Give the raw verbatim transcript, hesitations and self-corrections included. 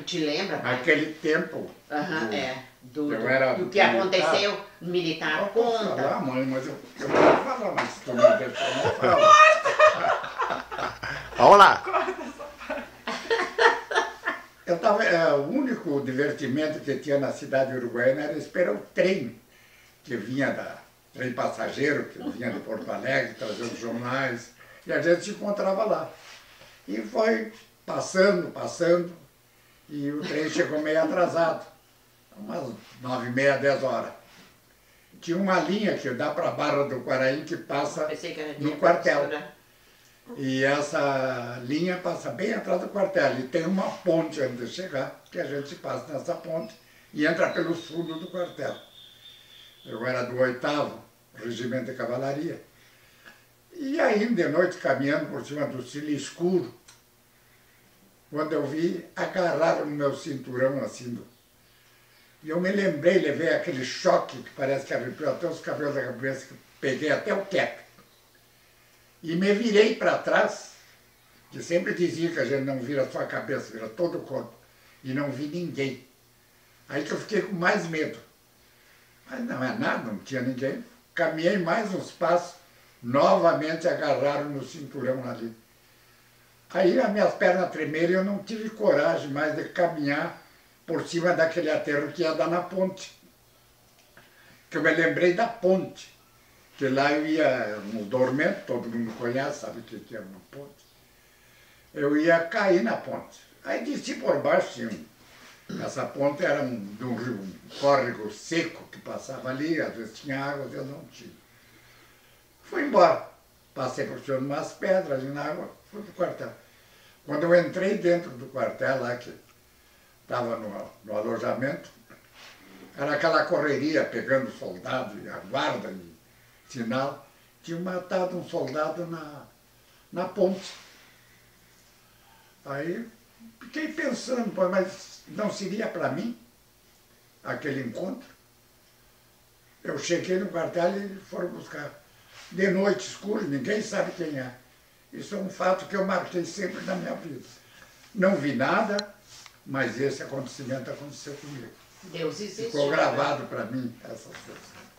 te lembra? Naquele tempo. Aham, do, é. Do, eu do, era do que militar. aconteceu militar. Eu posso Conta. falar, mãe, mas eu, eu vou falar, mas se tu não deixar, eu não falo. Vamos lá. Eu tava, é, o único divertimento que tinha na cidade uruguaiana era esperar o trem, que vinha da trem passageiro, que vinha de Porto Alegre, trazendo jornais, e a gente se encontrava lá. E foi passando, passando, e o trem chegou meio atrasado, umas nove e meia, dez horas. Tinha uma linha que dá para a Barra do Quaraí que passa no quartel. E essa linha passa bem atrás do quartel. E tem uma ponte antes de chegar, que a gente passa nessa ponte e entra pelo fundo do quartel. Eu era do oitavo Regimento de Cavalaria. E aí, de noite, caminhando por cima do cílio escuro, quando eu vi, agarraram no meu cinturão assim. Do... E eu me lembrei, levei aquele choque que parece que arrepiou até os cabelos da cabeça, que peguei até o cap. E me virei para trás, que sempre dizia que a gente não vira só a cabeça, vira todo o corpo. E não vi ninguém. Aí que eu fiquei com mais medo. Mas não é nada, não tinha ninguém. Caminhei mais uns passos, novamente agarraram no cinturão ali. Aí as minhas pernas tremeram e eu não tive coragem mais de caminhar por cima daquele aterro que ia dar na ponte. Que eu me lembrei da ponte. Que lá eu ia no dormento, todo mundo conhece, sabe o que é uma ponte. Eu ia cair na ponte. Aí desci por baixo, tinha um, essa ponte era um, de um rio, um córrego seco que passava ali, às vezes tinha água, às vezes não tinha. Fui embora. Passei por cima de umas pedras ali na água, fui para o quartel. Quando eu entrei dentro do quartel lá, que estava no, no alojamento, era aquela correria pegando soldado e a guarda e sinal, tinha matado um soldado na, na ponte. Aí fiquei pensando, mas não seria para mim aquele encontro? Eu cheguei no quartel e foram buscar. De noite, escuro, ninguém sabe quem é. Isso é um fato que eu marquei sempre na minha vida. Não vi nada, mas esse acontecimento aconteceu comigo. Deus existe. Ficou gravado para mim essas coisas.